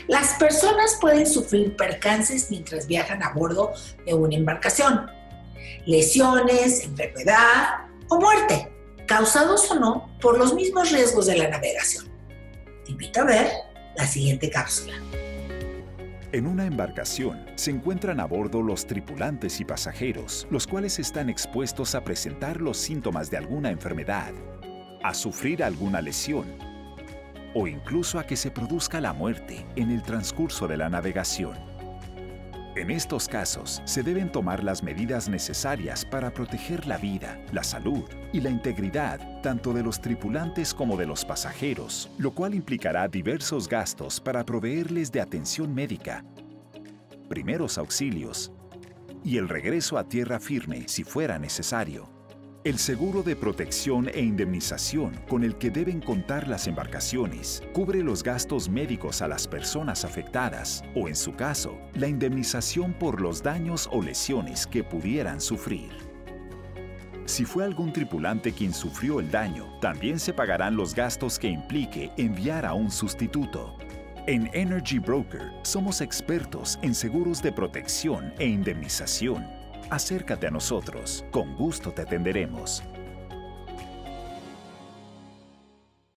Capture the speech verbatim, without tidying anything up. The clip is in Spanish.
Las personas pueden sufrir percances mientras viajan a bordo de una embarcación. Lesiones, enfermedad o muerte, causados o no por los mismos riesgos de la navegación. Te invito a ver la siguiente cápsula. En una embarcación se encuentran a bordo los tripulantes y pasajeros, los cuales están expuestos a presentar los síntomas de alguna enfermedad, a sufrir alguna lesión o incluso a que se produzca la muerte en el transcurso de la navegación. En estos casos, se deben tomar las medidas necesarias para proteger la vida, la salud y la integridad tanto de los tripulantes como de los pasajeros, lo cual implicará diversos gastos para proveerles de atención médica, primeros auxilios y el regreso a tierra firme si fuera necesario. El seguro de protección e indemnización con el que deben contar las embarcaciones cubre los gastos médicos a las personas afectadas o, en su caso, la indemnización por los daños o lesiones que pudieran sufrir. Si fue algún tripulante quien sufrió el daño, también se pagarán los gastos que implique enviar a un sustituto. En Energy Broker somos expertos en seguros de protección e indemnización. Acércate a nosotros, con gusto te atenderemos.